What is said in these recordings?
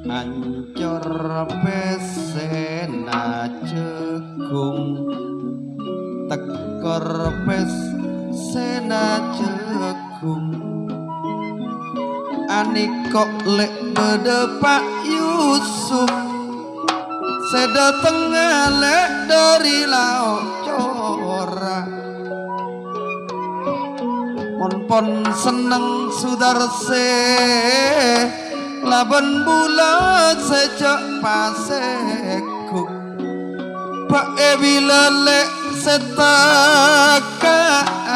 ancur pesena jegung tekor pesena jegung anikok lek bede Pak Yusuf seda tengah lek dari laut cora pon seneng sudarse laban bulan sejak paseku Pak bila lek setaka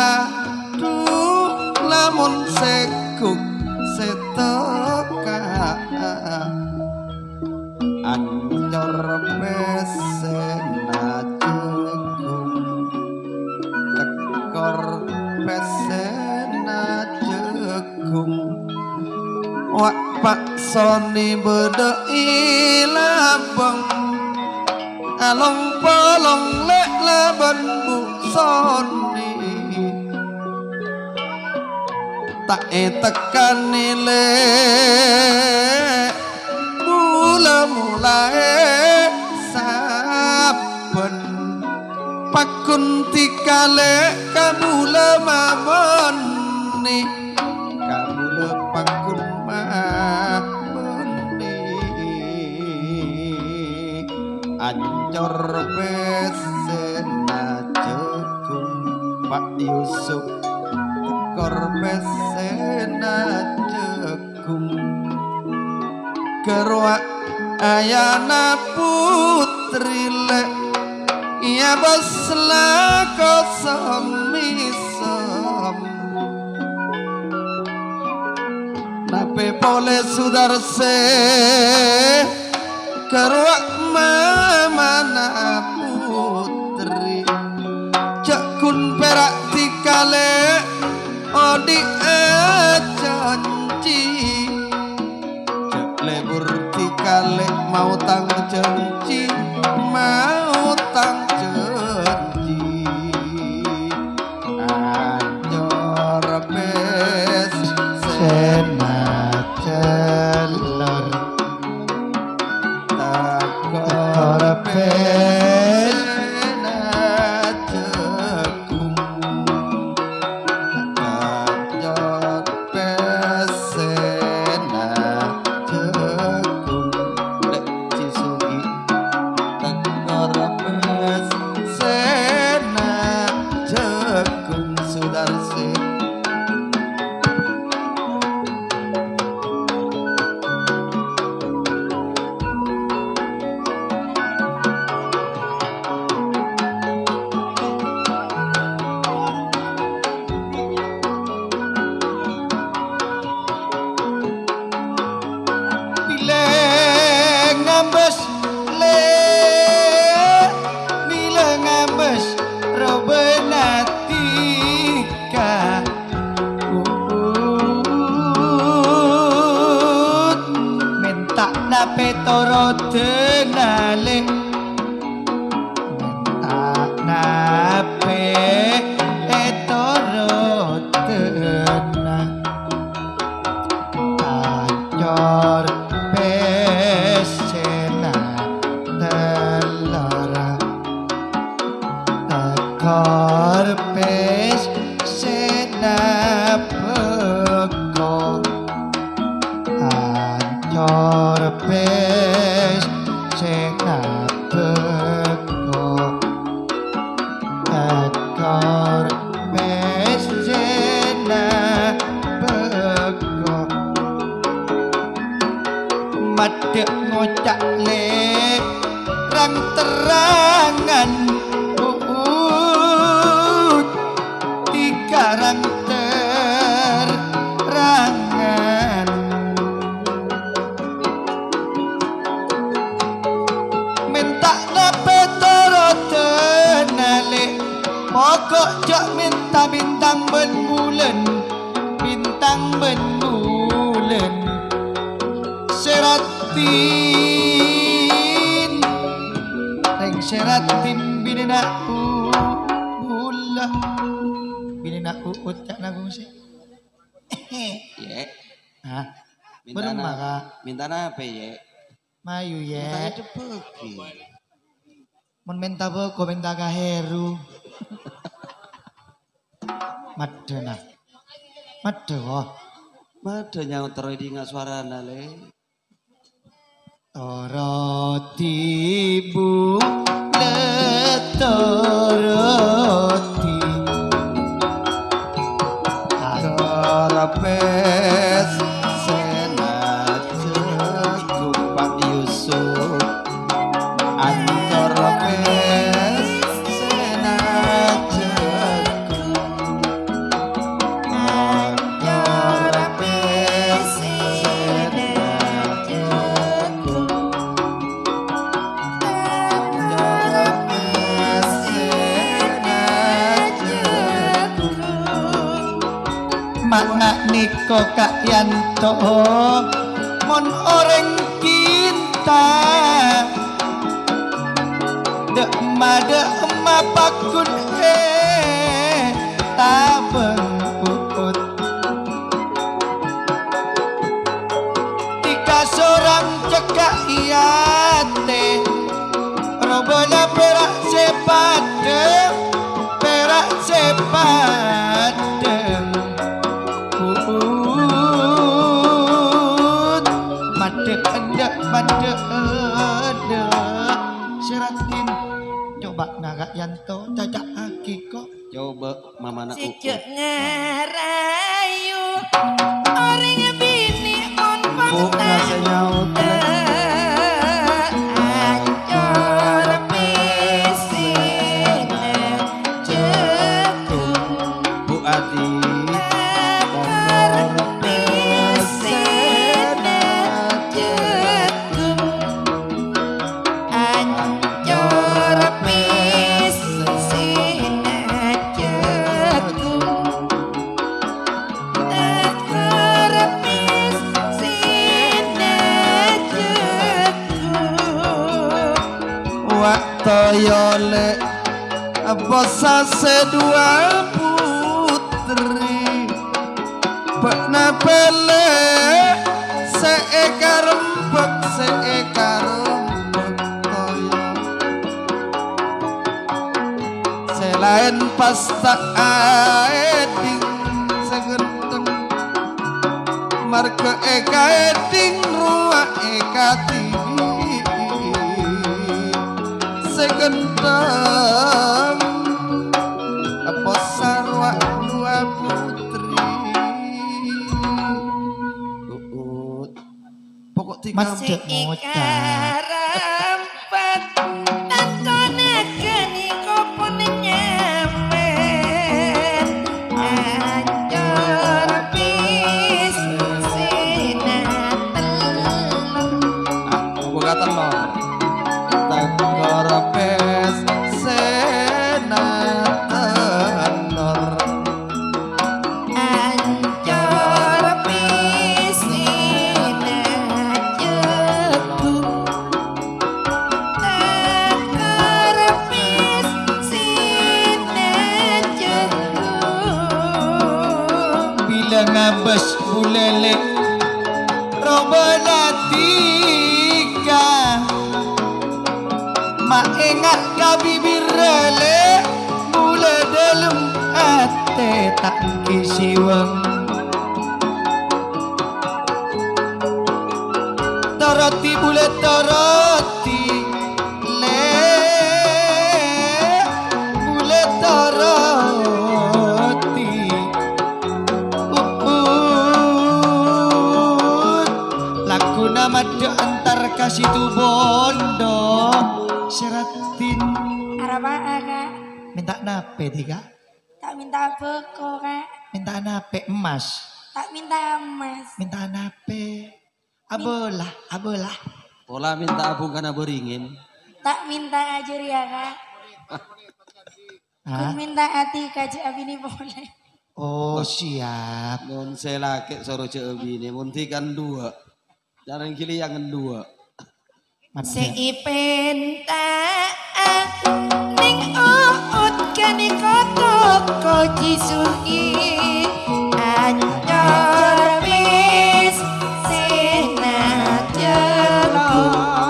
aduh lamun sekuk setaka ancor pesena jegung tekor pesena jegung wak Pak Soni beda ilabeng along polong lek laban Bu Soni tak tekan nile mula-mulai saben pakun tikale kabula mamoni kabula pakun mamoni ancor pesena jegung Pak Yusuf tekor pesena jegung gerwak ayana putri lek iya basla kosong misom nape pole sudarse gerwak mamana putri cekun perak tikale odi janji lebur tikale mau tang janji mau tang janji anjor pes sena celor takor pes sena jegung anjor pes sena petoro denale tak nape etoro dena ancor pesena telara tekor pesena beko ancor pes sena beko tekor pes sena beko madek ngocak le rang terangan tiga rang terangan minta nape toro tenale pokok jak minta bintang ben bulan bintang ben bulan seratin reng seratin binena bulan binena uut cak lagu sih ye Hah? Mintana apa ye? Mayu ya. Ada pergi. Mun menta beko menta kaheru. Madena. Madewa. Mada nyaut terus di nggak suara nale. Toroti bu letoroti. Agorapes senat Pak Yusuf. Agorapes senat Agorapes senat Agorapes senat Mak niko Kak Yanto mon orang cinta dek ma pakun tabeng puput tiga seorang cekak iate robola perak sepadeng Made Seratin coba naga Yanto cacak aki kok coba mama nak Sejak ngarayu orang bini on ngasih nyaut ancor pisina jatuh Bu Adi ancor pisina jatuh ancor pisina jatuh ancor pisina jatuh waktu yole bosa sedua putri pernah pele seekar rembek toyo selain pasta eding segenteng marke eka eding ruah eka tibi segenteng apa sarwa dua putri pokok tiga Made moca Seikarampat tantone geni kopon nyamen ancor pisina telur boga telur tenggorapes senat telur ancor pisina jatuh ancor pisina jatuh bila ngabas bulele robola tiga mak ingat ka bibir rele mula dalam ate tak kisiwang toroti bule toroti le bule toroti laku nama de antar kasih tu bondo seratin Arapa kak? minta nape tiga Tak minta beko kak, minta nape emas tak minta emas. minta nape abolah pola minta abung karena beringin Tak minta ajur ya kak. Ku Hah? minta hati kaji abini boleh. Oh siap mun selake soro ceebi ini mun tikan dua jangan kili yang dua Made. Seipenta ning uut kani kotoko jisuki ancor bis sina jelo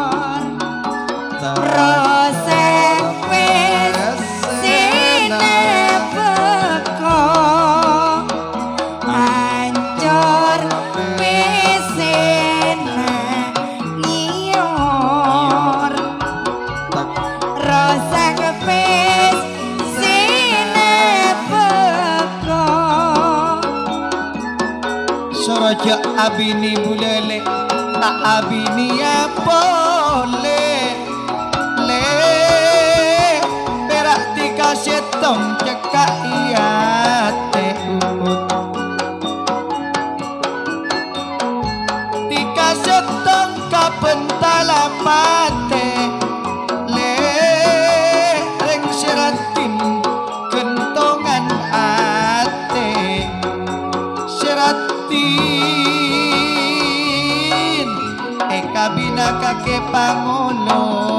anak. Rasa kepes sinepeko Sorojo abini bulele tak abini ya boleh le perak dikasih tong cekak iya teh dikasih tong kapentala pate le reng seratin kentongan ate seratin kabina kake pangulo